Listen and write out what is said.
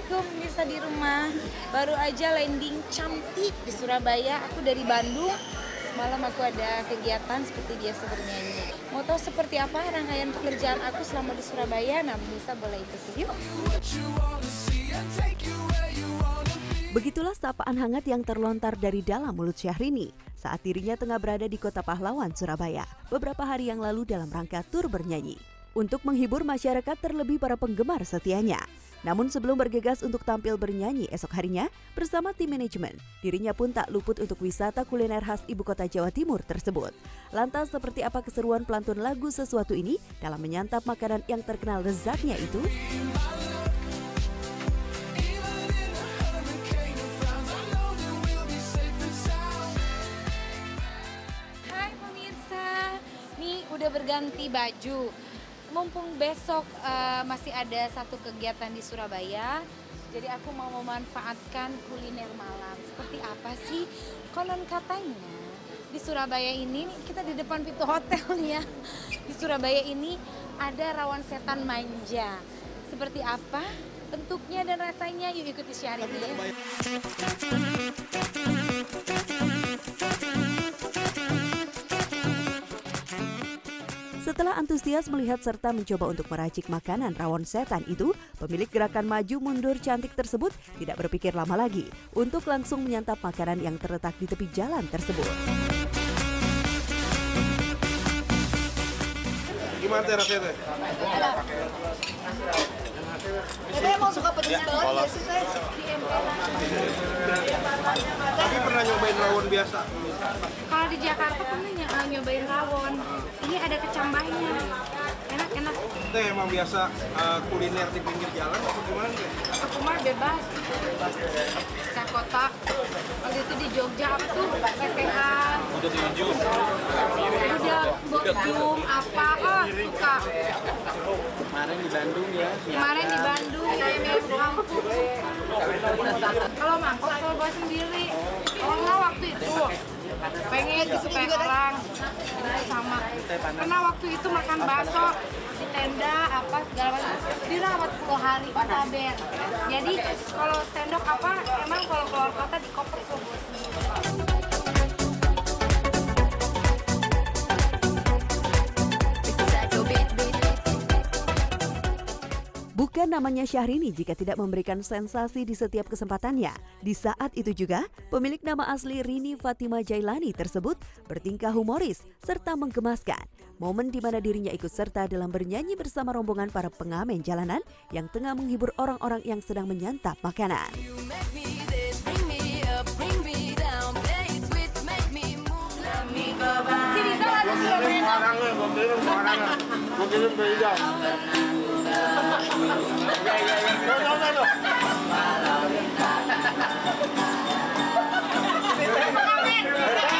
Assalamualaikum, bisa di rumah. Baru aja landing cantik di Surabaya. Aku dari Bandung. Semalam aku ada kegiatan seperti biasa bernyanyi. Mau tahu seperti apa rangkaian pekerjaan aku selama di Surabaya? Nah, bisa boleh ikuti yuk. Begitulah sapaan hangat yang terlontar dari dalam mulut Syahrini saat dirinya tengah berada di Kota Pahlawan, Surabaya beberapa hari yang lalu dalam rangka tur bernyanyi. Untuk menghibur masyarakat terlebih para penggemar setianya. Namun sebelum bergegas untuk tampil bernyanyi esok harinya bersama tim manajemen, dirinya pun tak luput untuk wisata kuliner khas ibu kota Jawa Timur tersebut. Lantas seperti apa keseruan pelantun lagu Sesuatu ini dalam menyantap makanan yang terkenal lezatnya itu? Hai pemirsa, nih udah berganti baju. Mumpung besok masih ada satu kegiatan di Surabaya, jadi aku mau memanfaatkan kuliner malam. Seperti apa sih? Konon katanya di Surabaya ini, kita di depan pintu hotel nih ya. Di Surabaya ini ada rawon setan manja. Seperti apa bentuknya dan rasanya? Yuk ikuti Syahrini ya. Setelah antusias melihat serta mencoba untuk meracik makanan rawon setan itu, pemilik gerakan maju mundur cantik tersebut tidak berpikir lama lagi untuk langsung menyantap makanan yang terletak di tepi jalan tersebut. Gimana rasanya? Saya mau suka pedas banget, biasanya di Tapi pernah nyobain rawon biasa? Kalau di Jakarta pernah nyobain rawon. Ini ada kecambahnya. Enak-enak. Itu emang biasa kuliner di pinggir jalan atau gimana? Aku mah bebas. Ke kota. Waktu itu di Jogja apa tuh? PPA. Udah tinju. Udah bokum apa? Oh, suka. Kemarin di Bandung ya? Kemarin di Bandung, kayak kampung. Kalau mangkok kalau bawa sendiri. Kalau nggak waktu itu pengen disukai orang sama. Karena waktu itu makan bakso di tenda apa segala macam dirawat 10 hari taber. Jadi kalau sendok apa emang kalau keluar kota di koper tuh. Bukan namanya Syahrini jika tidak memberikan sensasi di setiap kesempatannya. Di saat itu juga, pemilik nama asli Rini Fatima Jailani tersebut bertingkah humoris serta menggemaskan. Momen di mana dirinya ikut serta dalam bernyanyi bersama rombongan para pengamen jalanan yang tengah menghibur orang-orang yang sedang menyantap makanan. Surabaya.